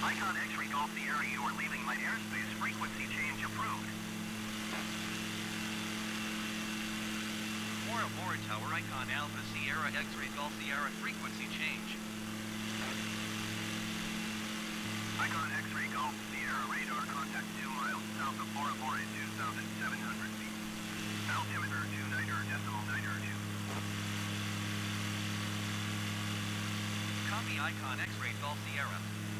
Icon X-ray Golf Sierra, you are leaving my airspace. Frequency change approved. More aboard Tower Icon Alpha Sierra X-ray Golf Sierra frequency change. Icon X-ray Golf Sierra radar contact 2 miles south of Bora Bora 2,700 feet. Altimeter 29.2. Copy Icon X-ray Golf Sierra.